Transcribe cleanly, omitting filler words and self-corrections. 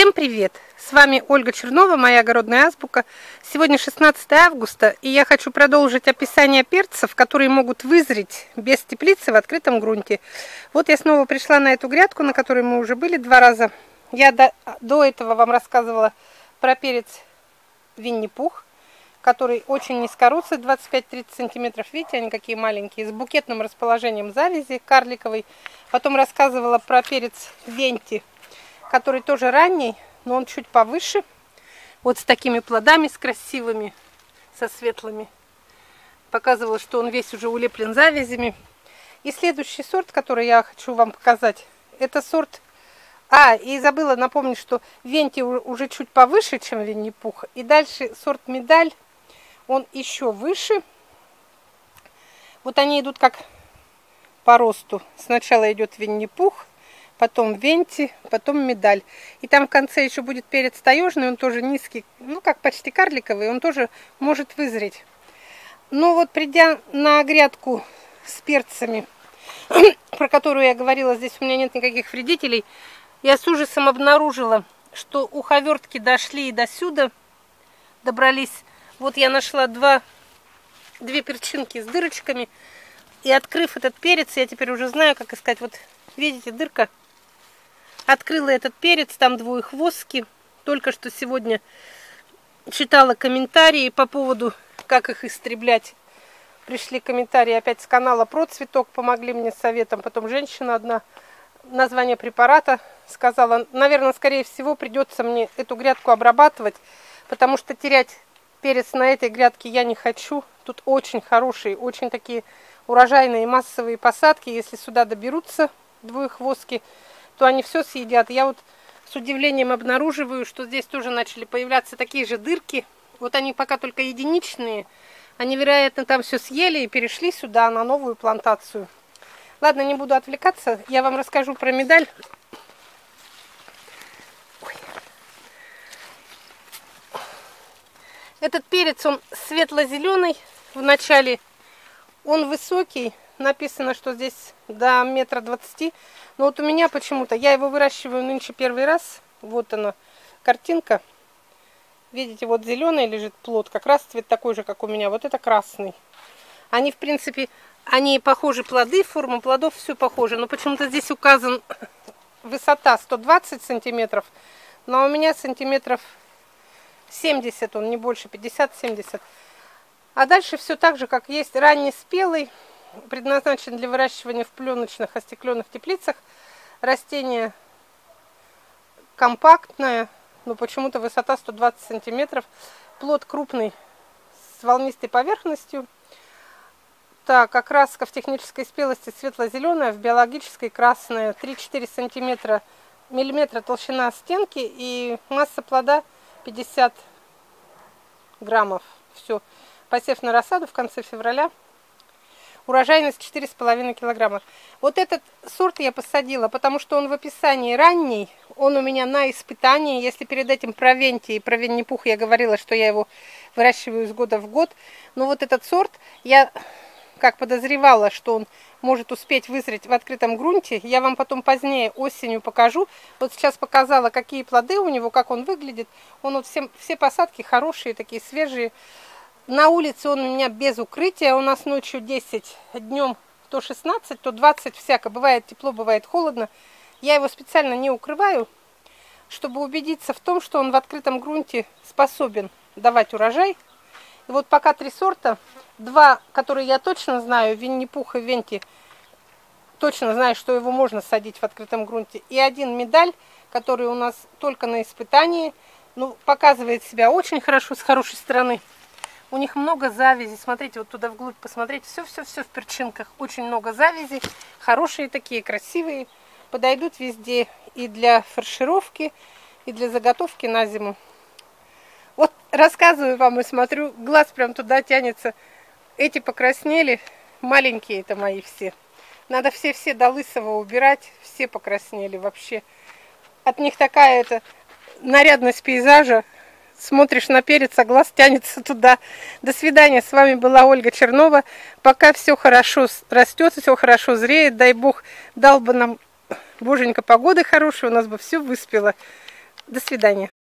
Всем привет! С вами Ольга Чернова, моя огородная азбука. Сегодня 16 августа, и я хочу продолжить описание перцев, которые могут вызреть без теплицы в открытом грунте. Вот я снова пришла на эту грядку, на которой мы уже были 2 раза. Я до этого вам рассказывала про перец Винни-Пух, который очень низкорослый, 25-30 сантиметров. Видите, они какие маленькие, с букетным расположением завязи карликовой. Потом рассказывала про перец Венти, который тоже ранний, но он чуть повыше. Вот с такими плодами, с красивыми, со светлыми. Показывала, что он весь уже улеплен завязями. И следующий сорт, который я хочу вам показать, это сорт... и забыла напомнить, что Венти уже чуть повыше, чем Винни-Пух. И дальше сорт Медаль, он еще выше. Вот они идут как по росту. Сначала идет Винни-Пух, потом Венти, потом Медаль. И там в конце еще будет перец таежный, он тоже низкий, ну как почти карликовый, он тоже может вызреть. Но вот придя на грядку с перцами, про которую я говорила, здесь у меня нет никаких вредителей, я с ужасом обнаружила, что уховертки дошли и до сюда, добрались. Вот я нашла две перчинки с дырочками, и открыв этот перец, я теперь уже знаю, как искать. Вот видите, дырка. Открыла этот перец, там двоехвостки. Только что сегодня читала комментарии по поводу, как их истреблять. Пришли комментарии опять с канала про цветок, помогли мне с советом. Потом женщина одна, название препарата сказала. Наверное, скорее всего, придется мне эту грядку обрабатывать, потому что терять перец на этой грядке я не хочу. Тут очень хорошие, очень такие урожайные массовые посадки. Если сюда доберутся двоехвостки, то они все съедят. Я вот с удивлением обнаруживаю, что здесь тоже начали появляться такие же дырки. Вот они пока только единичные. Они, вероятно, там все съели и перешли сюда, на новую плантацию. Ладно, не буду отвлекаться. Я вам расскажу про Медаль. Этот перец, он светло-зеленый в начале. Он высокий. Написано, что здесь до 1,20 м. Но вот у меня почему-то, я его выращиваю нынче первый раз. Вот она, картинка. Видите, вот зеленый лежит плод, как раз цвет такой же, как у меня. Вот это красный. Они, в принципе, они похожи, плоды, форма плодов, все похоже. Но почему-то здесь указан высота 120 сантиметров. Но у меня сантиметров 70, он не больше, 50-70. А дальше все так же, как есть, раннеспелый. Предназначен для выращивания в пленочных остекленных теплицах. Растение компактное, но почему-то высота 120 сантиметров. Плод крупный, с волнистой поверхностью. Так, окраска в технической спелости светло-зеленая, в биологической красная. 3-4 миллиметра толщина стенки и масса плода 50 граммов. Все. Посев на рассаду в конце февраля. Урожайность 4,5 килограмма. Вот этот сорт я посадила, потому что он в описании ранний. Он у меня на испытании. Если перед этим про Венти и про Винни-Пух я говорила, что я его выращиваю с года в год. Но вот этот сорт, я как подозревала, что он может успеть вызреть в открытом грунте. Я вам потом позднее осенью покажу. Вот сейчас показала, какие плоды у него, как он выглядит. Он вот все посадки хорошие, такие свежие. На улице он у меня без укрытия, у нас ночью 10, днем то 16, то 20, всяко. Бывает тепло, бывает холодно. Я его специально не укрываю, чтобы убедиться в том, что он в открытом грунте способен давать урожай. И вот пока 3 сорта, 2, которые я точно знаю, Винни-Пух и Венти, точно знаю, что его можно садить в открытом грунте. И 1 Медаль, который у нас только на испытании, ну, показывает себя очень хорошо, с хорошей стороны. У них много завязи. Смотрите, вот туда вглубь посмотрите. Все в перчинках. Очень много завязи. Хорошие такие, красивые. Подойдут везде и для фаршировки, и для заготовки на зиму. Вот рассказываю вам и смотрю, глаз прям туда тянется. Эти покраснели. Маленькие это мои все. Надо все до лысого убирать. Все покраснели вообще. От них такая нарядность пейзажа. Смотришь на перец, а глаз тянется туда. До свидания. С вами была Ольга Чернова. Пока все хорошо растет, все хорошо зреет. Дай Бог, дал бы нам, боженька, погоды хорошей, у нас бы все выспело. До свидания.